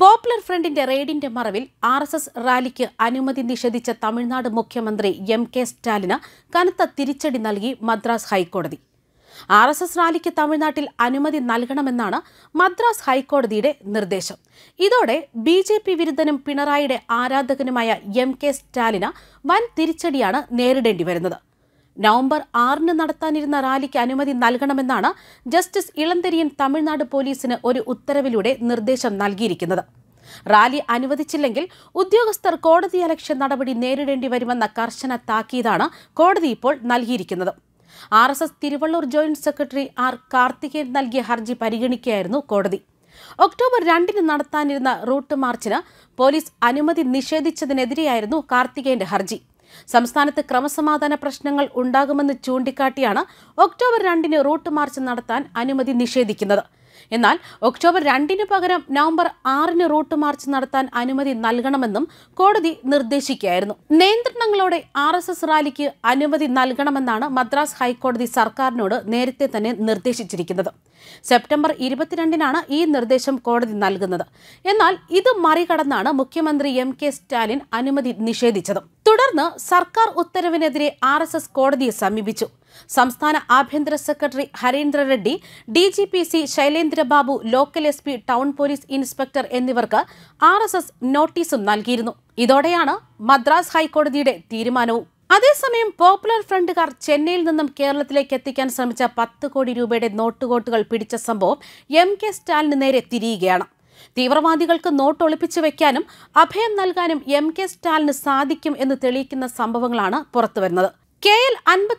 Popular ഫ്രണ്ടിന്റെ റെയ്ഡിന്റെ മറവിൽ RSS റാലിക്ക് അനുമതി നിഷേധിച്ച തമിഴ്നാട് മുഖ്യമന്ത്രി എം.കെ. സ്റ്റാലിന് കനത്ത തിരിച്ചടി നൽകി മദ്രാസ് ഹൈക്കോടതി. ആർഎസ്എസ് റാലിക്ക് തമിഴ്നാട്ടിൽ അനുമതി നൽകണമെന്നാണ് മദ്രാസ് ഹൈക്കോടതിയുടെ നിർദ്ദേശം. ഇതോടെ ബിജെപി വിരുദ്ധനും പിണറായിയുടെ ആരാധകനുമായ എം.കെ. സ്റ്റാലിന് വൻ തിരിച്ചടിയാണ് നേരിടേണ്ടി വരുന്നത്. നവംബർ 6 നടത്താനിരുന്ന റാലിക്ക് അനുമതി നൽകണമെന്നാണ് ജസ്റ്റിസ് ഇളന്തരിയൻ തമിഴ്നാട് പോലീസിന് ഒരു ഉത്തരവിലൂടെ നിർദ്ദേശം നൽകിയിരിക്കുന്നത്. റാലി അനുവദിച്ചില്ലെങ്കിൽ ഉദ്യോഗസ്ഥർ കോടതിയലക്ഷ്യ നടപടി നേരിടേണ്ടി വരുമെന്ന കർശന താക്കീതാണ് കോടതി ഇപ്പോൾ നൽകിയിരിക്കുന്നത്. RSS Thiruvallur joint secretary R Karthikeyan നൽകിയ ഹർജി പരിഗണിക്കുകയായിരുന്നു കോടതി. ഒക്ടോബർ 2 നടത്താനിരുന്ന റൂട്ട് മാർച്ചിന് പോലീസ് അനുമതി നിഷേധിച്ചതിനെതിരെയായിരുന്നു കാർത്തികേയന്റെ ഹർജി. സംസ്ഥാനത്ത് ക്രമസമാധാന പ്രശ്നങ്ങൾ ഉണ്ടാകുമെന്ന് ചൂണ്ടിക്കാട്ടിയാണ് ഒക്ടോബർ 2 റൂട്ട് മാർച്ച് നടത്താൻ അനുമതി നിഷേധിക്കുന്നത്. എന്നാൽ ഒക്ടോബർ 2 പകരം നവംബർ 6 റൂട്ട് മാർച്ച് നടത്താൻ അനുമതി നൽകണമെന്നും കോടതി നിർദ്ദേശിക്കുകയായിരുന്നു. നിയന്ത്രണങ്ങളോടെ ആർഎസ്എസ് റാലിക്ക് അനുമതി നൽകണമെന്നാണ് മദ്രാസ് ഹൈക്കോടതി സർക്കാരിനോട് നേരത്തെ തന്നെ നിർദ്ദേശിച്ചിരിക്കുന്നത്. സെപ്റ്റംബർ 22 ഈ നിർദ്ദേശം കോടതി നൽകുന്നത്. എന്നാൽ ഇത് മറികടന്നാണ് മുഖ്യമന്ത്രി എം.കെ. സ്റ്റാലിൻ അനുമതി നിഷേധിച്ചത്. തുടർന്ന് സർക്കാർ ഉത്തരവിനെതിരെ ആർഎസ്എസ് കോടതിയെ സമീപിച്ചു. സംസ്ഥാന ആഭ്യന്തര secretary Harindra Reddy, DGP Sylendra Babu, local SP, town police inspector എന്നിവർക്ക് ആർഎസ്എസ് നോട്ടീസും നൽകിയിരുന്നു. ഇതോടെയാണ് മദ്രാസ് ഹൈക്കോടതിയുടെ തീരുമാനവും. അതേസമയം പോപ്പുലർ ഫ്രണ്ടുകാർ ചെന്നൈയിൽ നിന്നും കേരളത്തിലേക്ക് എത്തിക്കാൻ ശ്രമിച്ച 10 കോടി രൂപയുടെ നോട്ടുകോട്ടുകൾ പിടിച്ച സംഭവം എം.കെ. സ്റ്റാലിന് നേരെ തിരിയുകയാണ്. തീവ്രവാദികൾക്ക് നോട്ട് ഒളിപ്പിച്ചു വെക്കാനും അഭയം നൽകാനും എം.കെ. സ്റ്റാലിന് സാധിക്കും എന്ന് തെളിയിക്കുന്ന സംഭവങ്ങളാണ് പുറത്തുവരുന്നത്. KL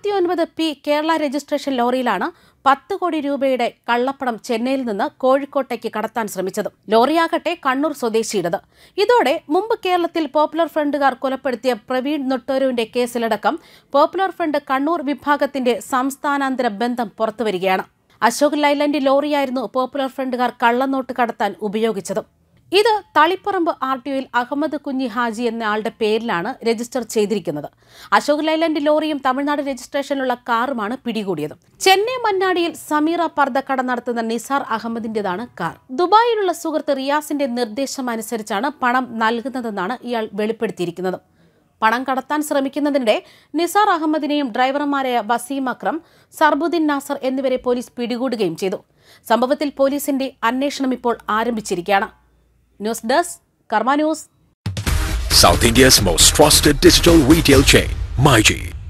59P കേരള രജിസ്ട്രേഷൻ ലോറിയിലാണ് 10 കോടി രൂപയുടെ കള്ളപ്പണം ചെന്നൈയിൽ നിന്ന് കോഴിക്കോട്ടേക്ക് കടത്താൻ ശ്രമിച്ചത്. ലോറിയാകട്ടെ കണ്ണൂർ സ്വദേശിയുടേത്. ഇതോടെ മുമ്പ് കേരളത്തിൽ പോപ്പുലർ ഫ്രണ്ടുകാർ കൊലപ്പെടുത്തിയ പ്രവീൺ നൊട്ടോരുവിന്റെ കേസിലടക്കം പോപ്പുലർ ഫ്രണ്ട് കണ്ണൂർ വിഭാഗത്തിന്റെ സംസ്ഥാനാന്തര ബന്ധം പുറത്തുവരികയാണ്. അശോക് ലൈലൻഡ് ലോറിയായിരുന്നു പോപ്പുലർ ഫ്രണ്ടുകാർ കള്ളനോട്ട് കടത്താൻ ഉപയോഗിച്ചത്. ഇത് തളിപ്പറമ്പ് RTOയിൽ അഹമ്മദ് കുഞ്ഞി ഹാജി എന്ന ആളുടെ പേരിലാണ് രജിസ്റ്റർ ചെയ്തിരിക്കുന്നത്. അശോക് ലൈലൻഡ് ലോറിയും തമിഴ്നാട് രജിസ്ട്രേഷനിലുള്ള കാറുമാണ് പിടികൂടിയത്. ചെന്നൈ മന്നാടിയിൽ സമീറ പർദ്ദക്കട നടത്തുന്ന നിസാർ അഹമ്മദിന്റേതാണ് കാർ. ദുബായിലുള്ള സുഹൃത്ത് റിയാസിന്റെ നിർദ്ദേശമനുസരിച്ചാണ് പണം നൽകുന്നതെന്നാണ് ഇയാൾ വെളിപ്പെടുത്തിയിരിക്കുന്നത്. പണം കടത്താൻ ശ്രമിക്കുന്നതിനിടെ നിസാർ അഹമ്മദിനെയും ഡ്രൈവർമാരായ വസീം അക്രം, സർബുദ്ദീൻ നാസർ എന്നിവരെ പോലീസ് പിടികൂടുകയും ചെയ്തു. സംഭവത്തിൽ പോലീസിന്റെ അന്വേഷണം ഇപ്പോൾ ആരംഭിച്ചിരിക്കുകയാണ്. News desk Karma news. South India's most trusted digital retail chain, MyG.